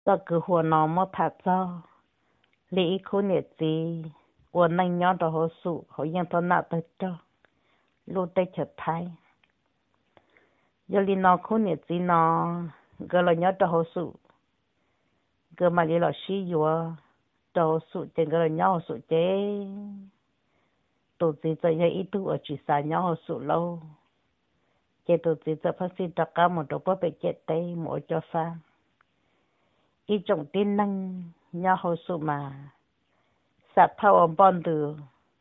tao cứ hồ nó mất thật cho lý khu nhiệt gì của nành nhỏ đó hồ sụ họ yên thọ nạ tới cho lúc tết chợt thái giờ lý nó khu nhiệt gì nó gỡ là nhỏ đó hồ sụ gỡ mà lý là xí dùa đó hồ sụ trên gỡ là nhỏ hồ sụ chế tụi gì giờ ít tu ở chỉ xa nhỏ hồ sụ lâu chế tụi gì giờ phát sinh tất cả một đồ bắp bị chết tây mỗi cho pha ít trong tin năng nhỏ hồ sụ mà sạp thao ông bọn từ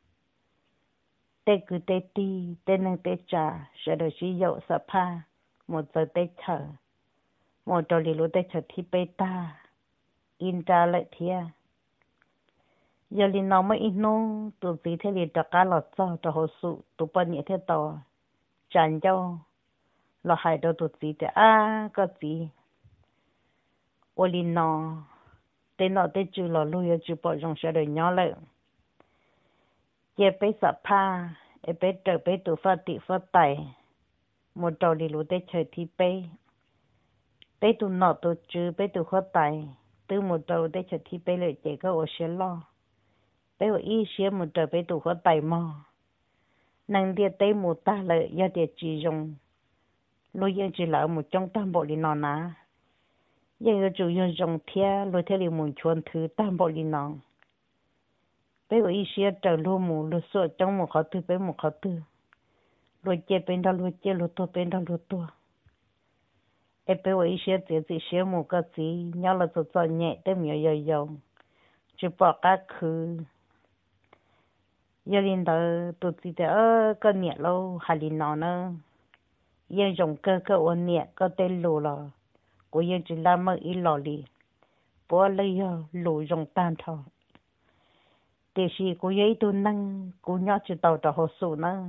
tê cứ tê ti tê năng tê trà sẽ được sử dụng sạp ha một giờ tê chờ một trò lì lũ tê chờ thì bê ta in ra lại thia giờ lì nó mới in nô tụi gì thế lì đặc cá lọt cho hồ sụ tụi bọn nhẹ thế tò chán cho lọt hại đâu tụi gì thế có gì ô lì nó tên nó tên chú lọ lui chú bỏ trong sẽ được nhỏ lại giờ bé sạp ha bé trở bé tụ phát tị phát tài một trò đi lũ tê chơi thì bé tụ nọ tụ chú bé tụ phát tài từ một trò tê chơi thì bé lại chỉ có ở xe lo bé ở ý xe một trò bé tụ phát tài mà năng địa tê một ta lại giờ địa chỉ dùng lui giờ chỉ là một trong tam bộ đi nọ ná giờ chủ yếu dùng thia lui theo liền muốn chuẩn thứ tam bộ đi nọ bé ở ý xe trở lu mù lu sọ trong một khó thứ bé một khó thứ lu chơi bên đó lu chơi lu tua bên đó lu tua em bé ở ý xe chỉ xe một cái gì nhau là cho nhẹ tới nhiều giờ giờ chỉ bỏ các khứ giờ lên đó tụi chị thì có nhẹ lâu hay là nó nữa giờ dùng cơ ôn nhẹ có tên lù là của giờ chỉ làm mà ít lò đi bỏ lấy lù dùng tan thôi để gì của giờ tôi năng của nhỏ chỉ tàu cho hồ sụ nữa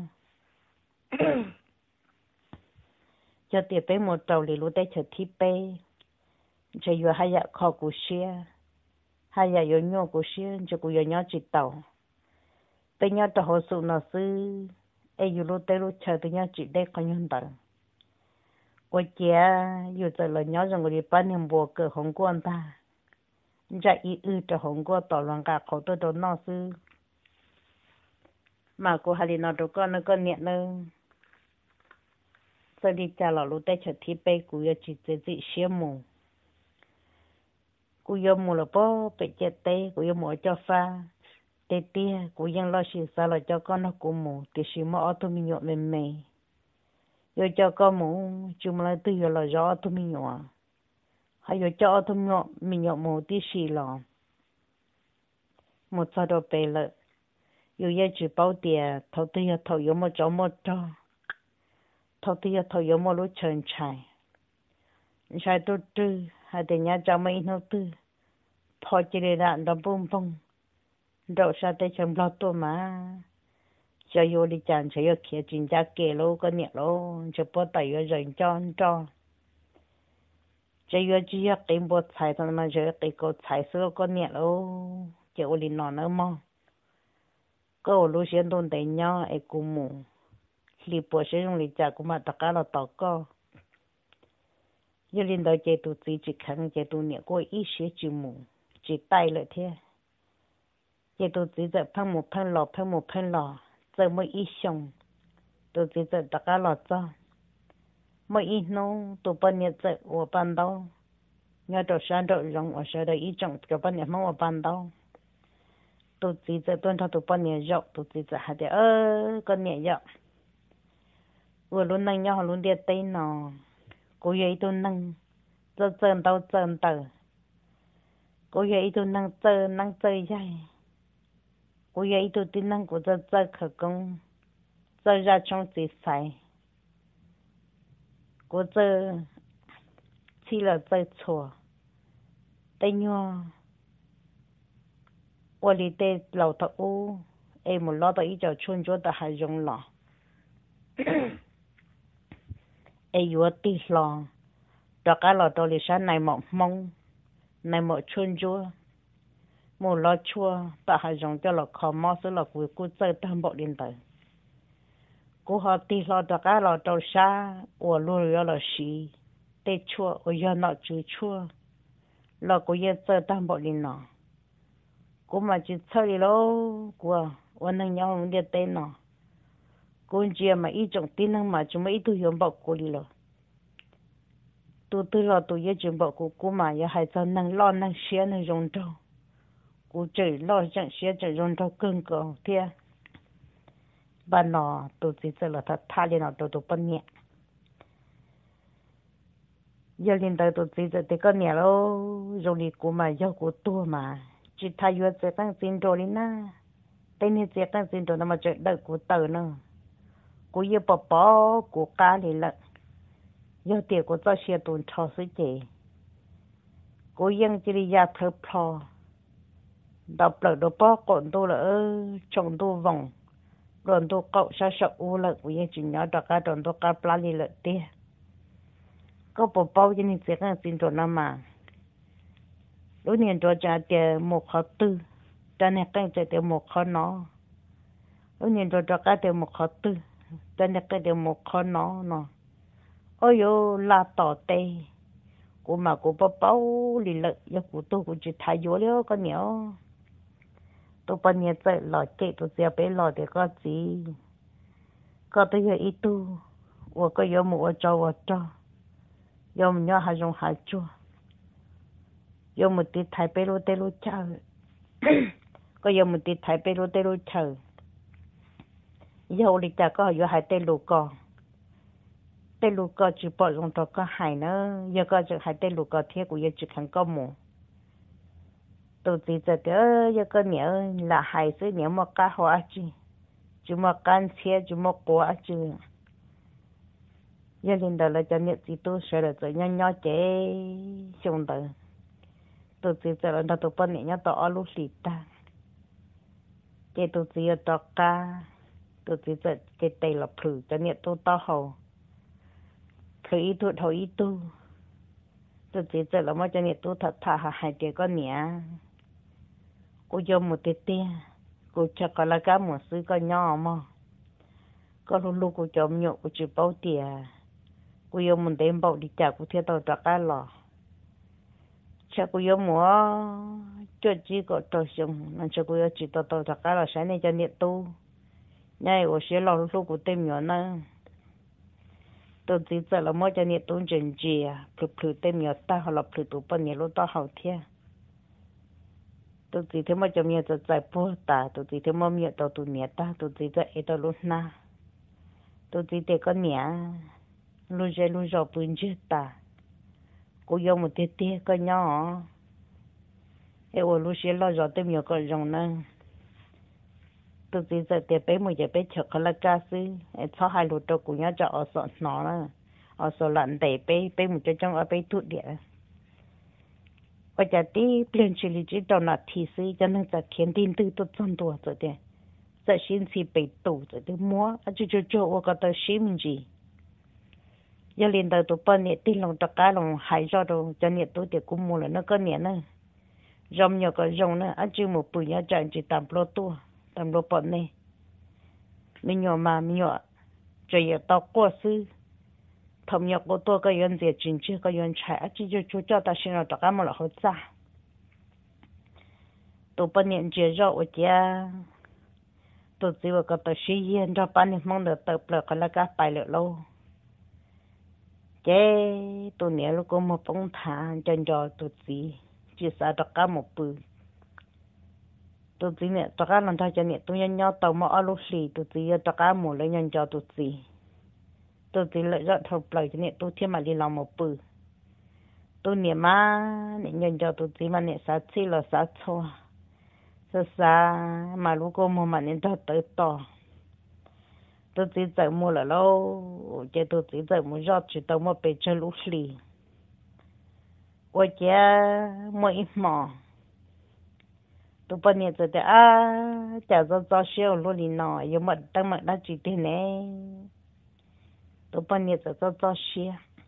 cho tiệp bé một tàu thì lúc đấy chờ thi bé cho vừa hai giờ kho của xe hai giờ vô nhau của xe cho của giờ nhỏ chỉ tàu bé nhỏ cho hồ sụ nó sư ai vừa lúc đấy lúc chờ bé nhỏ chỉ để coi nhân tàu của chị vừa giờ là nhỏ rồi người bán niềm bùa cờ hồng quan ta ra ý cho hồng quan tàu loạn cả khẩu tôi đó nó sư mà cô hai nó đâu có nó con nhẹ nữa sau đi cha là lúc đấy chờ thi bé của giờ chỉ chỉ xe mù của giờ mù là bó bị chết té của giờ mù cho pha té tia của giờ lo xì sao là cho con nó cũng mù thì xì mà ở tụi mình nhọ mềm mềm giờ cho con mù chúng lại từ giờ là gió tụi mình nhọ hay giờ cho tụi mình nhọ mù tí xì lò một sao đồ bé lợ giờ chỉ bảo tiền thầu tư thầu giờ một chỗ một cho thầu tư thầu giờ một lúc chần chài chài tôi tư hay để nhà cho mấy nó tư thò chỉ để đạn đó bung bung đậu sa tới chấm lo tôi mà cho vô đi chán cho vô kia chính giá kề lô có nhẹ lô cho bớt tay vô rồi cho vô chỉ có tìm bớt xài thôi mà cho cái cột xài sữa có nhẹ lô cho vô đi nọ nữa mà có lúc xuyên đồn tay nhau ai cũng mù li bớt sẽ dùng li chả cũng mà tất cả là tao có giờ lên đó chơi tụi chỉ khăn chơi tụi nhẹ có ít sẽ chỉ mù chỉ tay lại thế chơi tụi giờ phăng một phăng lò giờ mới ít xong tụi giờ tất cả là cho mới ít nó tụi bên nhẹ giờ ở ban đầu nhớ đồ sáng đồ rong ở sau đó ít trong cho bên nhẹ mà ở ban đầu tụi giờ tuần thọ tụi bên nhẹ dọc tụi giờ hay để con nhẹ dọc vừa luôn năng nhau luôn đi tây nọ cô ấy tôi năng chân tao cô ấy tôi năng chơi dài cô ấy tôi tin năng của chơi khởi công chơi ra trong gì sai cô chơi chỉ là chơi chùa tây nhua我里的老头屋，哎，我老到一脚村做的还用了，哎，有地了，大家老到里山内莫蒙，内莫村做，莫老错，但还用叫了靠毛是了鬼故在担保领导，กูหอตีเราตะก้าเราตัวช้าอวรู้เราเราสีเตชัวอวยนอจูชัว lo cô yên chơi tam bộ liền nọ cô mà chỉ chơi đi lâu củaวันนั้นยังเดียเต้นเนาะกูเจียมาอีจงตีนังมาจุมาอีตุยอมบอกกูเลยตัวรอตัวเยจุบอกกูมาอย่าให้เจ้านั่งรอนั่งเสียนั่งยงเจ้ากูเจอรอจังเสียจะยงเจ้าเกินก่อนเทียบ้านนอตัวจีเจอละท่าเรียนตัวปนเนี่ยยาลินตัวจีเจอแต่ก็เนี่ยแล้วโรงเรียนกูมาย่อกูตัวมาจิตทายจะตั้งจินโดลิน่าแต่เนี่ยจะตั้งจินโดนมาเจอเด็กกูเตอเนาะกูยืมปอกูกาเลยละยอดเตี้ยกูจะเชียตุนชอสิเจกูยังจริยาเธอพอดับเปลือกดับปอกก่อนตัวละจงตัววงโดนตัวเกาะชาอูละกูยังจินยอดกาโดนตัวกาปลาเลยละเตี้ยก็ปอยังนี่จะตั้งจินโดนมาlúc niênตัวจะเตียหมกเขาตื้อจะเนี่ยตั้งใจเตียหมกเขาเนาะlúc niênตัวจะก็เตียหมกเขาตื้อจะเนี่ยก็เตียหมกเขาเนาะเนาะโอ้ยลาต่อเตะกูมากูเป้าลิเลยยกูตัวกูจะทายอยู่แล้วก็เหนียวตัวปนเนี่ยจะหล่อเจ๊ตัวเสียไปหล่อเด็กก็จีก็ตัวเยอะอีตัวว่าก็ยอมว่าจ้ายอมย่อหาจงหาจัวยอมติดไทยไปรู้เตรู้เชอก็ยอมติดไทยไปรู้เตรู้เชอยอลิจ่าก็อยู่หายเตลูกจีปอลงตัวก็หายเนอะยอก็จะหายเตลูกก็เที่ยกูยอจุดขังก็หมูตัวจีจะเด้อยอก็เหนียวละหายซื้อเหนียวมาก้าหัวจีมาการเชียจีมากัวจียอลินเดอร์เลยจะเนี่ยจีตู้เสร็จจะย่อเจ๊ชงเดอตัวจีจะเราตัวปนเนี่ยตัวอลูสิตาเจตัวจีตัวกาตัวจีจะเจเตลผือจะเนี่ยตัวต่อหัวผืออีตัวหัวอีตัวจีจะเราไม่จะเนี่ยตัวถัดถ่าหายเจก็เนี่ยกูยอมหมดเตี้ยกูจะก็ละก้าหมดซื้อก็ย่อมั้งก็ลูกกูจอมหยกกูจะเป้าเตี้ยกูยอมหมดเต็มเป้าดีจากกูเที่ยวตัวตะก้าหล่อcha cô yêu mua cho chỉ có trâu xong nên cha cô yêu chỉ tao tao cái là sáng nay cho nhiệt tu nhai ở xe lò lúc của tem nhỏ nè tôi chỉ sợ là mỗi cho nhiệt tu chân gì à phử tem nhỏ ta họ lập phử tụ bên nhà lúc ta hậu thiên tôi chỉ thấy mỗi cho nhiệt chạy po ta tôi chỉ thấy mỗi nhiệt tao tụ nhiệt ta tôi chỉ thấy tao lúc na tôi chỉ thấy con nhiệt lúc giờ bún chết ta cô yêu một tia cái nhỏ em ở lúc xưa lo rồi tôi nhiều cái rồng nè tôi chỉ giờ tiệp bé một giờ bé chợ cái là cá sư em cho hai lúa trâu cũng nhớ cho ở sọt nó nè ở sọt lạnh để bé một chỗ trong ở bé thụt địa bây giờ tí liền chỉ lý chỉ đầu nát thì sư cho nên giờ khiến tin tư tốt trong tuổi rồi đấy giờ xin si bé tủ rồi tôi mua ở chỗ ở cái tờ sim gì giờ liền đầu tụi bên này tin lòng tất cả lòng hại cho đồ cho nhiệt tôi thì cũng mua là nó có nhiệt nữa rong nhiều cái rong nữa ăn chưa một bữa nhá chạy chỉ tạm lô bọn này mình nhỏ trời giờ tao qua sư thầm nhọc của tôi cái yon gì chính chưa cái yon chạy chỉ cho ta xin là tất cả mọi là hết ra tụi bên này chỉ rõ ở nhà tụi chỉ vào cái tờ sĩ yên cho bên này mong được tập được cái là cái bài lựa lâu chế tôi nhớ lúc có một phong thả chân cho tôi chỉ sợ tất cả một bự tôi chỉ nhớ tất cả lần thay cho nhớ tôi nhớ tàu mà ở lúc xì tôi chỉ tất cả một lấy nhân cho tôi chỉ lợi dụng thầu lời cho nhớ tôi thêm mà đi làm một bự tôi nhớ mà nhân cho tôi chỉ mà nhớ sát xí là sát xua sát mà lúc có một mà nhớ tới to tôi chỉ chạy mua là lâu chứ tôi chỉ chạy mua rót chỉ tao mua bể cho lúc lì ôi chứ mua ít mỏ tôi bây giờ tôi chả cho xíu luôn đi nọ nhưng mà tăng mặt đã chỉ thế này tôi bây giờ cho xíu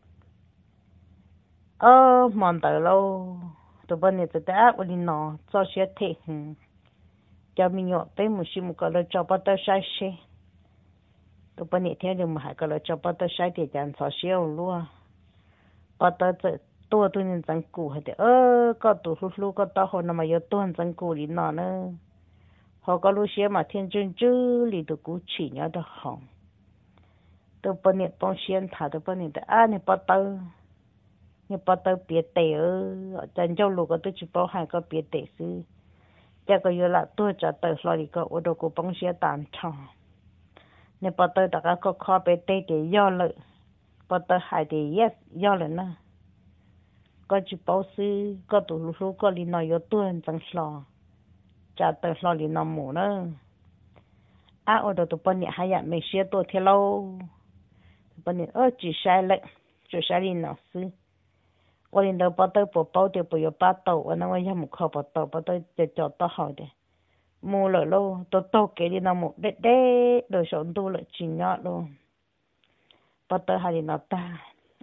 mòn tới lâu tôi bây giờ tôi luôn đi nọ cho xíu thế cho mình nhọ tới một xíu một cái là cho bắt tới sai xe tôi bây giờ theo được mà hai cái là cho bắt tới sai thì chẳng xóa xíu luôn bắt tới tua tôi nên chẳng cụ hết có tụ lu có tao họ nằm mà yo tua chẳng cụ đi nọ nữa họ có lúc xưa mà thiên chân chứ lì tụ cú chỉ nhớ được hỏng tôi bên này bông xiên thả tôi bên này này bắt tao biết tệ chân châu lục có tôi chỉ bảo hai có biết tệ sư chắc có yêu là tôi trả tờ lo đi có ở đâu có bông xiên tàn thòng này bắt tao đã có khó biết tệ để do lợi bắt tao hai thì yes do lợi nè có chỉ bảo sư có tụ lu có lì nói yo tôi chẳng lo trả tờ lo lì nó mù nữa ở đâu tụ bên này hai dạng mình xưa tôi theo lâu bên này chỉ sai lì nó sư我领导把到包的不要把刀，我那我也没靠把刀就叫到好的，没了咯，都给你那么都上多了钱呀咯，把刀还得拿大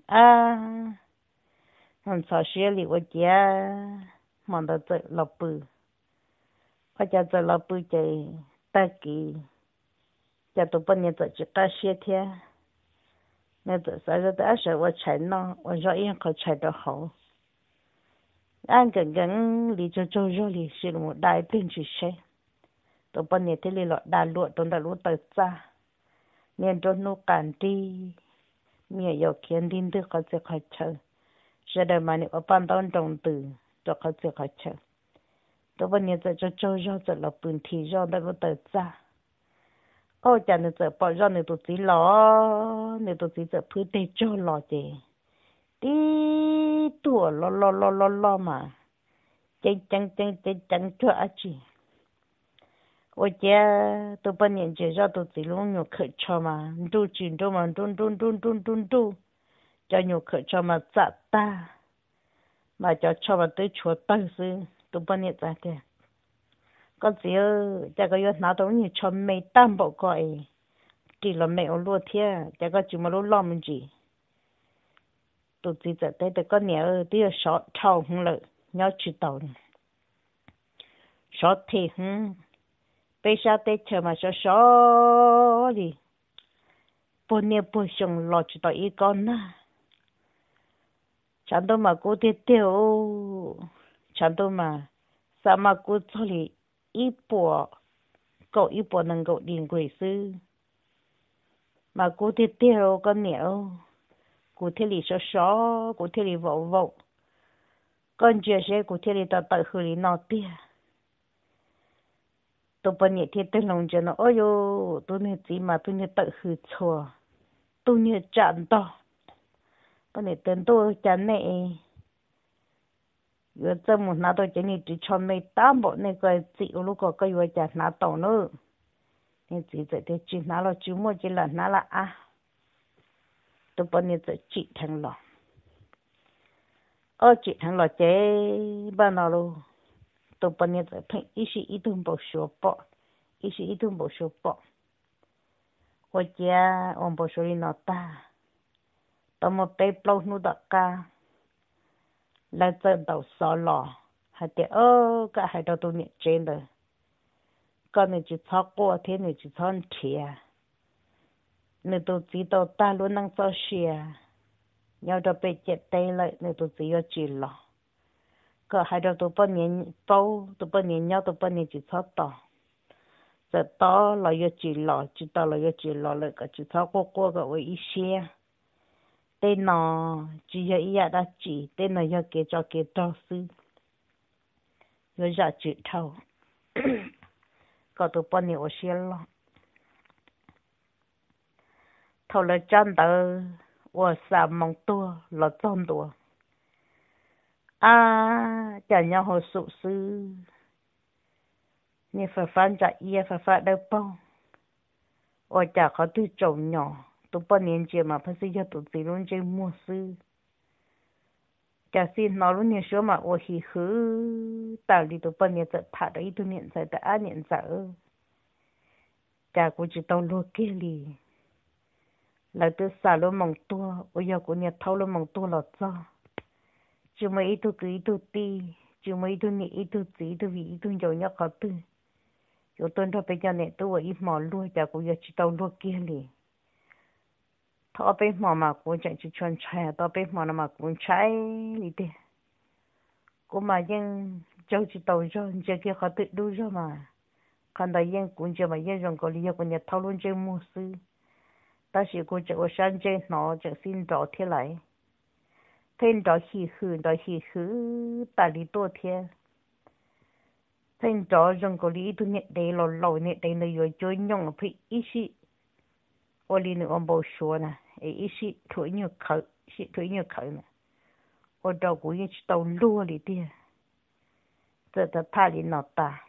很少学里我家忙到这老布，我家这老布在大给，家都半年在去打些天。那这啥子的时候我才呢，我说一可才得好。按个里就做肉里是我带变去些，都把你这里了带路，都带路到家，连着路赶的，你有肯定的可是开车，是的嘛？你我搬到中途就可是开车，都把你这就做肉这了本体肉带路到家。chả nên giờ bỏ ra nên tụi chỉ lo nên tụi chỉ giờ phơi tê cho lo chứ tí tua lo mà chân cho à chị ôi cha tụi bên nhận chỉ ra tụi chỉ luôn nhiều khởi cho mà đu chuyện đu mà đu cho nhiều khởi cho mà chặt ta mà cho mà tới chùa tăng sư tụi bên nhận ra kìa có gì chắc có yêu nào đó như cho mày tam bộ coi chỉ là mẹ ở luôn thế chắc có chỉ mà lúc lo mình gì tụi chị giờ tới có nhiều tí sọt thâu không lợi nhớ chỉ tàu sọt thì bây giờ tới chờ mà sọt đi bốn niệm bốn xong lo chỉ tàu ít con na chẳng đâu mà cô tiêu chẳng đâu mà sao mà cô cho đi ít bộ năng cậu điền quỷ sư mà cô thì tiêu con nhậu cô thì lì só cô thì lì vậu con chưa sẽ cô thì lì tao tự hủy nó tia tôi bên nhẹ thì tên lòng cho nó ôi yo tôi nhẹ gì mà tôi nhẹ tự hủy chùa tôi nhẹ chặn to bên nhẹ tên tôi chặn này giờ cho một nào tôi chỉ need cho mấy tám bộ này cái chịu lúc có cái vừa chả nào tàu nữa nên chỉ để chỉ nào là chú mua chỉ là nào là tôi bên này chỉ thằng lò chỉ thằng lò chế ban nào luôn tôi bên này phải ít bộ số bộ ôi cha ông bộ số đi nó ta tôi một tay lâu nu đặc ca là chân đầu sọ lò hay để cả hai đầu tôi nhận trên rồi con này chỉ tháo qua thế này chỉ tháo thìa nên tôi chỉ đầu ta luôn năng so xìa nhau đó bị chết tay lại nên tôi chỉ có chỉ lò cả hai đầu tôi bên nhận bao tôi bên nhận nhau tôi bên nhận chỉ tháo tỏ giờ to là có chỉ lò chỉ to là có chỉ lò lại cả chỉ tháo qua cái với xe tên nó chỉ là ý đã chỉ tên nó do cái cho cái trò sư rồi giờ chỉ thâu có tụi bọn nhiều xe lo thâu là chân tờ và sao mong tua là chân tua chả nhau hồ sụ sư như phải phán trả ia phải phá đâu bao và chả có tư trồng nhỏ tụi bọn niên chia mà phải xây tụi gì luôn chơi mua sư chả xin nó luôn nhiều số mà ôi hì hứ tạo đi tụi bọn niên sẽ thả đấy tụi niên sẽ đã niên dở chả cũng chỉ tao luôn kia lì là tôi xả luôn mong tua ôi giờ cũng niên thâu luôn mong tua là cho chứ mấy ít tụi cứ tụi ti chứ mấy tụi niên ít tụi gì tụi vì tụi giàu nhá khó tư rồi tôi thôi bây giờ này tôi ít mò luôn chả cũng giờ chỉ tao luôn kia lì thọ bên mà cũng chẳng chỉ chuyên chạy thọ bên mà cũng chạy đi đi cũng mà dân châu chỉ tàu rồi giờ kia họ tự đu rồi mà còn đại dân cũng chưa mà dân rồi có lý do của nhà thâu luôn chơi mua sư ta chỉ cũng chỉ có sáng chơi nó chỉ xin rõ thế lại thêm rõ hỉ hư ta điตัวเทียthêm rõ rồi có lý tu nhẹ đây lò lò nhẹ đây nơi rồi chơi nhông phải ít xí ở lý nữa ông bảo số nè ít xí tuổi nhiều khởi nè ở đâu cũng như tàu lúa đi đi giờ ta thay đi nọ ta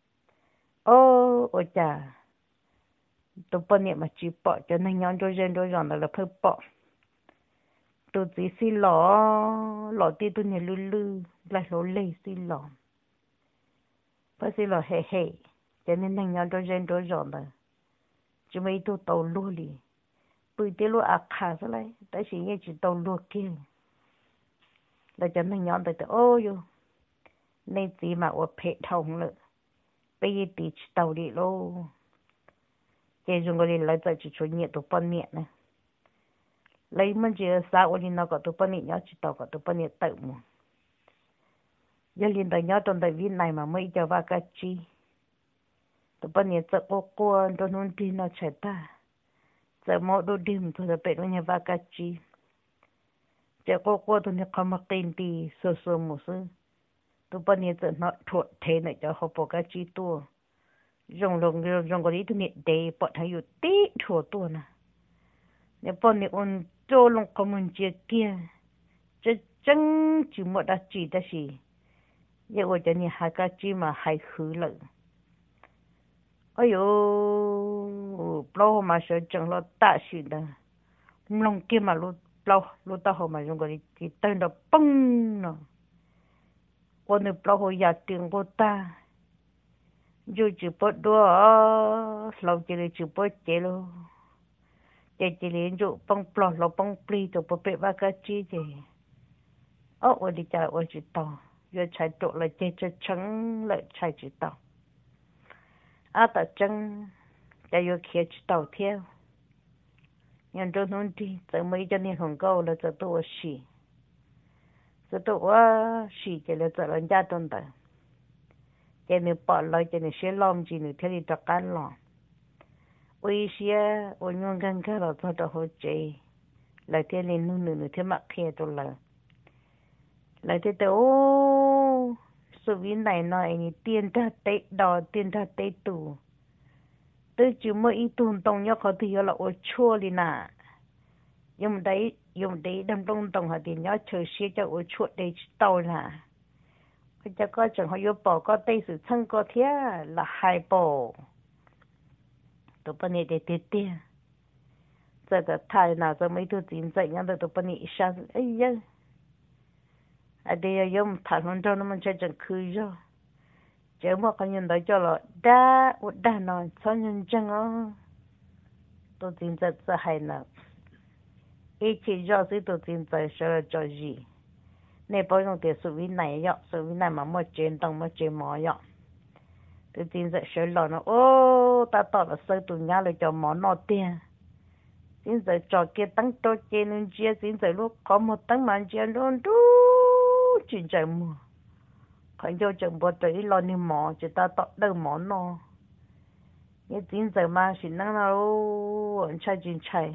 ôi chà tụi bọn niệm mà chỉ bỏ cho nên nhóm đôi rần là phải bỏ tụi chỉ xí lọ ti tụi niệm lư lại lỗ lê xí lọ phải xí lọ hề cho nên nhóm đôi rần là chỉ mấy tụi tàu lúa đi bữa tiết lúa ác khá ra lại tại chỉ nghe chỉ tàu lúa kia là cho nên nhóm tới ôi nên chỉ mà ở phê thông nữa bây giờ tí tàu đi lô cái dùng cái lấy tới chỉ cho nhiệt tụ phân nhiệt này lấy mình chỉ sao ở nó có tụ phân nhiệt nhớ chỉ tàu có tụ phân nhiệt tự mà giờ liền tới nhớ trong đại viên này mà mấy giờ vào cái chi tụ phân nhiệt sợ cô tôi muốn đi nó chạy ta sợ mỗi đôi đêm tôi sẽ bị nó nhà vào cái chi chờ cô tôi nhà không mặc tiền đi sơ một số tụi bọn nhiệt nó thuộc thế này cho họ bỏ cái chi tua dùng cái đi tụi nhiệt để bọn hayอยู่tí thuộc tua nè nếu bọn nhiệt ôn cho lòng không muốn chia kia chứ chẳng chỉ một đã chỉ đó gì giờ ở chỗ này hai cái chi mà hai khứ lợi ôi yo lâu mà sợ chẳng lo tạ gì đó lòng kia mà lâu ta họ mà dùng cái đi tên đó bung nó con được bao hồi giờ tiền của ta dù chỉ bớt đua lâu chỉ là chỉ bớt chế luôn chỉ là dù bông plot lâu bông pli rồi bớt bể ba cái chi gì ở đi chơi ở chỉ tàu giờ chạy trộn lại chơi trắng lại chạy chỉ tàu ta trắng chạy vô kia chỉ tàu theo nhưng tôi nói đi tới mấy cho nên không câu là tới tôi xì giờ tôi xì cái là giờ lên gia tôn ta cái này bỏ lại cái này sẽ làm gì nữa thế thì tất cả làm ôi xia ôi nhung gan cái là thôi đó hồi chơi lại thế này nữa thế mặc kia tôi lại thế tôi số viên này nói ni tiền ta tệ tù tôi chỉ mới ít tuần tông nhớ có thì là ôi chua đi nè dùng đấy đâm đông tông hả thì nhớ chờ xe cho ôi chua để tàu nè cái cho có chẳng họ vô bỏ có tay sự thân có thế là hai bộ tụi bọn này để tiền giờ cái thay nào giờ mấy thứ tiền dạy nhau tụi bọn này sao ấy chứ ở đây dùng thay hoàn toàn nó mình chơi chẳng khơi rồi chứ mà con nhân đấy cho là đa nói sao nhân chẳng á tụi tiền dạy sẽ hay nào ý chỉ do sự tụi tiền dạy sẽ là cho gì nên bao nhiêu tiền sự này mà mất tiền đồng mất tiền mỏ vậy tụi tiền dạy sẽ lo nó ta tỏ là sơ tụi nhà lại cho mỏ nó tiền tiền dạy cho kia tăng cho kia nên chia tiền dạy lúc có một tăng mà chia luôn đủ chuyện chạy mua phải cho chừng bữa tới lo ni mỏ chỉ ta tỏ đâu mỏ nó cái tiền dạy mà chỉ năng nào anh chạy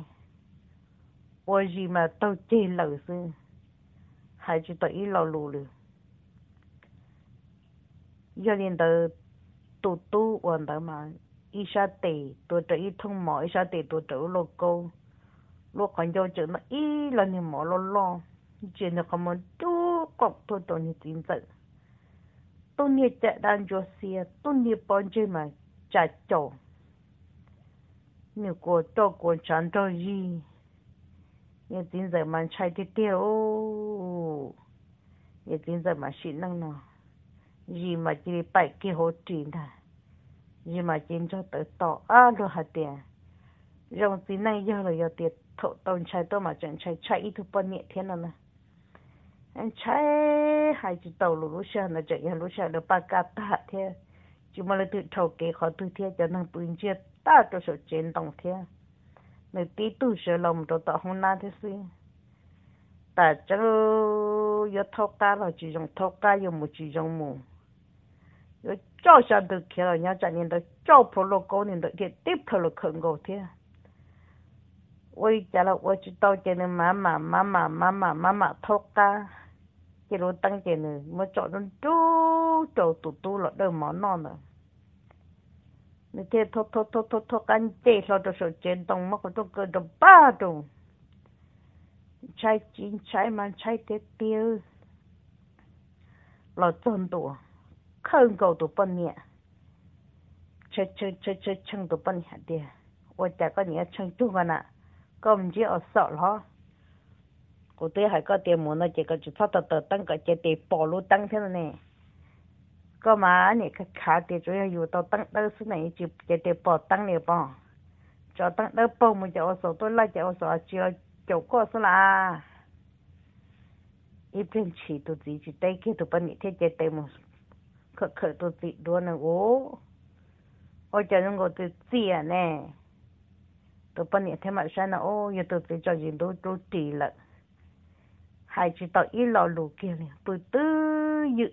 ôi gì mà tao chơi lẩu sư hay chỉ tao ý lo lù lù giờ liền tao tu ổn tao mà ý sa tệ tôi tự ý thông mỏ ý sa tệ tôi tự lo câu lo còn cho chừng nó ý là ni mỏ lo chuyện nó không muốn tu cọc tôi như tiền dạy tôi như chạy đàn cho xe tôi như bọn chơi mà chạy chỗ nếu cô chẳng cho gì như tin giờ mà chạy thì tiêu như tin giờ mà xin năng nào gì mà chỉ bảy cái hồ tiền à gì mà chỉ cho tới tỏ đồ hạt tiền rồi tin này giờ là giờ tiền thọ tồn chạy tôi mà chẳng chạy ít thôi bao nhiêu thiên nào nè anh chạy hai chỉ tàu lúc sáng là chạy lúc sáng là ba cát ta thế chỉ mà là tự thầu kế khó tự thế cho năng tự nhiên ta cho số tiền đồng thế người tí tu sửa lòng cho tao không na thế gì ta chứ yo thâu cá là chỉ dùng thâu cá yo một chỉ dùng mù yo cho sao được kia là nhá cho nên đó cho pro lô cô nên đó cái tiếp theo là khẩn cầu thế ôi chả là ôi chỉ tao cho nên mà thâu cá cái lô tăng cái này mới chọn nó trâu tụ là đâu món non nữa nên thế thâu cá chế lo cho sự chiến động mà có cho cơ đồ ba đồ trái chín trái mà trái tết tiêu là chân đồ không cầu đồ bên nhẹ chơi chân đồ bên nhẹ đi ôi chả có nhẹ chân tu mà nè có mình chỉ ở sợ lo cô tôi hay có tiền muốn nó chỉ có chút tao tăng cái chỉ để bỏ lú tăng thế này có mà này cái khá thì chủ yếu tao tăng đâu số này chỉ để bỏ tăng này bỏ cho tăng đâu bỏ mình cho số tôi lại cho số chỉ chỗ có số là ít bên chỉ tụi gì chỉ tay kia tụi bên này thế chỉ tay một khởi tụi gì đua này ố ôi cho nên người tụi gì à nè tụi bên này thế mà sao nó ô giờ tụi gì cho gì đôi trì lận hai chỉ tao ít lo lù kia này tụi tư dự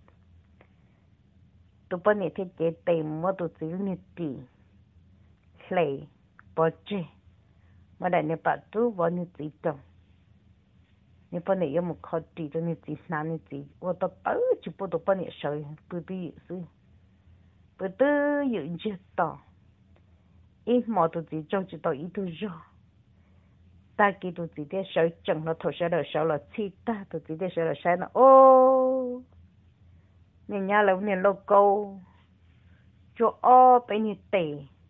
tụi bên này thế chỉ tay một tụi gì này trì lệ bỏ chê mà đại này bạn tu vào như gì trong nếu bên này có một khó trị cho như gì sao như gì và tao tới chỉ bộ tụi bên này sợi bự tư dự chưa tao ít mà tụi gì trong chỉ tao ít tu rồi ta kia tụi gì để sợi chẳng nó thôi sẽ là sợi là chi ta tụi gì để sợi là sai nó ô nên nhà lâu nên lâu câu cho ô bên như tệ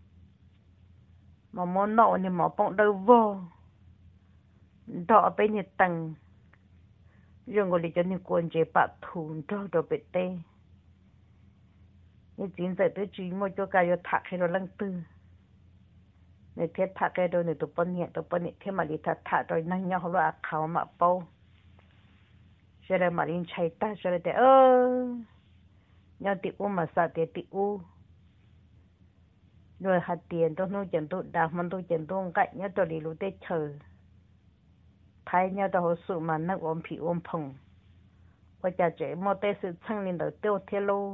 mà món nọ thì mà bông đâu vô đọ bên như tầng rồi ngồi đi cho nên quần chế bạc thùng cho đồ bể tê như chính giờ tới chỉ mua cho cái thạc hay đồ lăng tư để thiết thạc cái đồ này tụi bên nhẹ thế mà đi thạc rồi năng nhau họ là khảo mà bao cho nên mà đi chạy ta cho nên nhau tiệm u mà sao tiệm u rồi hạt tiền tôi nuôi chân tôi đào mình tôi chân tôi cạnh nhớ tôi đi lúa tết chờ thay nhớ tôi sự mà nó ôm phì ôm phồng và cha trẻ mua tết sự sang lên đầu tiêu theo lô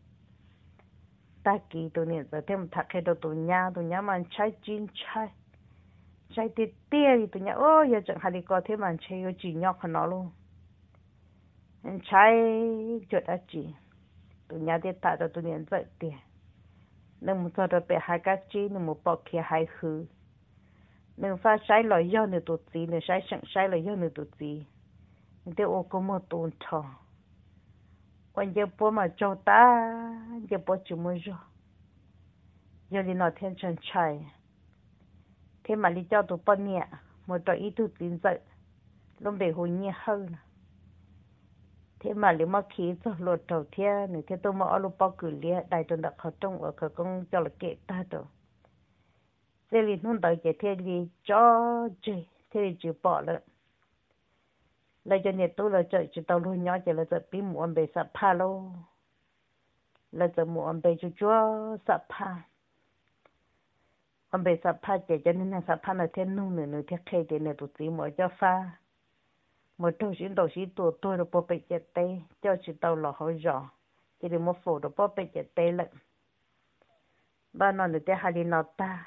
ta kỳ tôi niệm giờ thêm thật hay tôi nhà mà trái chín trái tết tia thì tôi nhà ô giờ chẳng hay đi coi thế mà chơi chỉ nhóc của nó luôn trái chuột đã chỉ tôi nhà tết ta rồi tôi niệm vậy tiền nên một số đồ bị hai cái chi nên một bọc kia hai hư nên phải sai lời do nên tụt gì nên sai lời do nên tụt gì nên tôi ô có một tuần thọ quan giờ bố mà cho ta giờ bố chỉ muốn rồi giờ đi nói thêm chân chạy thế mà đi cho tụi con nhẹ một trò ý tụt tin dậy lúc để hồi nhẹ hơn thế mà nếu mà khí cho lột đầu thế này thế tôi mà ở lúc bao cử lia đại tuần đặc họ trong ở khởi công cho là kệ ta rồi thế thì nó đợi cái thế thì cho chơi thế thì chịu bỏ lại cho nên tôi là chạy chỉ tàu luôn nhỏ chỉ là chạy bí muộn về sập pa lô là chạy muộn về chúa sập pa on về sập pa chỉ cho nên là sập pa là thế nung nữa thế khay thì này tụt gì mà cho pha một trong những đầu sĩ tôi là bộ bạch chết tê cho chị tàu là hơi rõ chỉ được một phổ được bộ bạch chết tê lận ba nó được thế hai đi nó ta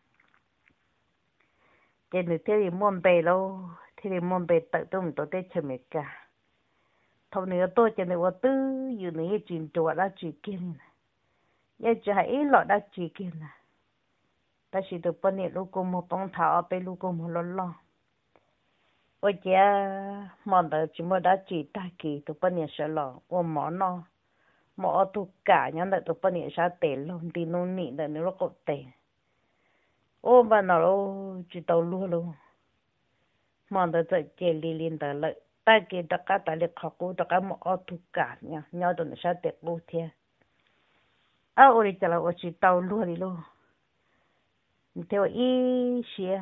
chỉ được thế thì môn bề lâu thế thì môn bề tự tôi mình tôi tê chơi mệt cả thầu nữa tôi chỉ được tưอยู่ในจีนตัวละจีกินยังจะให้หลอดละจีกินแต่สิตัวปนเนี่ยลูกกูมาป้องเท้าไปลูกกูมาล้อôi cha món đó chỉ mới đã chỉ ta kỳ tụi bên nhà sợ lò ôi món nó món tụi cả nhóm lại tụi bên nhà sao tệ luôn thì nó nị là nó có tệ ôi bà nó chỉ tàu luôn món đó chạy chơi liên đó lại ta kỳ tất cả tại lịch học của tất cả món tụi cả nha nhau tụi nó sao tệ luôn thế ôi chả là ôi chỉ tàu luôn đi luôn theo ý xia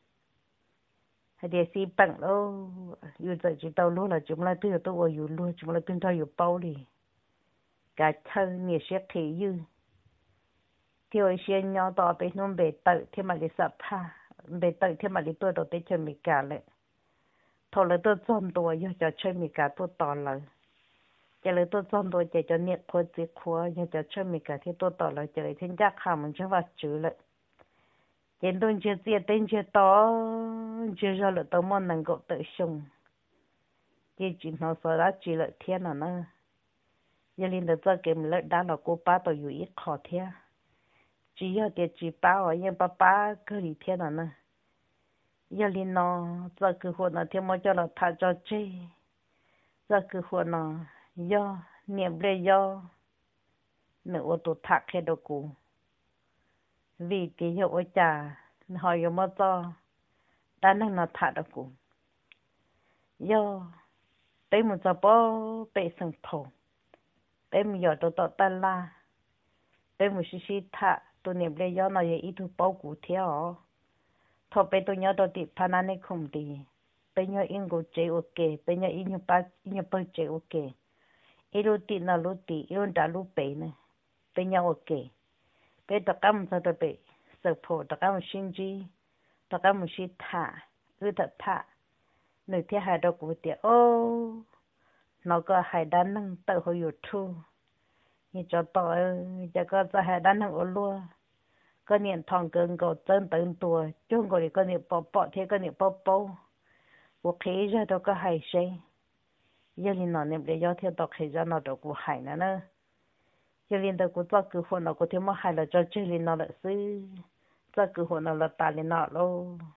để xí bằng đâu, yêu giờ chỉ tao luôn là chúng là từ tôi yêu luôn chúng là từ tao yêu bao đi, cả thân nhiều sẽ thì yêu, theo xe nhau tao bên nông bể tự thì mà để sập ha, để tự thêm mà đi tôi đầu tiên chơi mì cả lại thôi là tôi chọn tôi giờ cho chơi mì cả tôi tỏ lời giờ là tôi chọn tôi chỉ cho nhiệt khối chỉ khối giờ cho chơi mì cả thì tôi tỏ lời giờ thiên giác hàm mình cho vào chữ lại hiện tôi chưa chia tên chưa to chưa ra là tôi mong năng够tự sống chỉ nó sợ đã chỉ lợi thiên là nó giờ liền được cho cái lợi đã là cô ba tôi yêu ít khó thiên chỉ giờ thì chỉ bao ở yên ba cái gì thiên là nó giờ liền nó cho cái hồ nó thiên mà cho nó thà cho chơi cho cái hồ nó do niệm về do nữa ô tô thạc hết đâu cô vì cái hiệu ở trà họ yêu mà cho đã năng nó thà đâu cô do bé một giờ bó bé sừng thổ bé một giờ tôi ta la bé một xí thà tôi niệm về do nó ít thu bao cụ theo thôi bé tôi nhớ tôi đi pan anh không đi bé nhớ in cô chơi ok bé nhớ in như ba chơi ok ít tin là lúc tí ít đã lúc bé này bé nhớ ok bé tất cả mọi thứ bé sự phổ tất cả mọi sinh chi tất cả mọi sự thả thật thả người thứ hai đó cũng tiếc ô nó có hai đàn năng tự hồi YouTube như cho tôi cho có hai đàn năng ở luôn có niệm thằng cần có chân tận tuổi chung có có niệm bỏ thế có niệm bỏ cuộc khí ra đó có hai xe giờ liền nó niệm để do theo đọc hay ra nó đâu cũng hay nữa giờ liền đâu cũng cho cứ hồn nó có thêm một hai là cho chơi liền nó là sư cho cứ hồn nó là ta liền nó luôn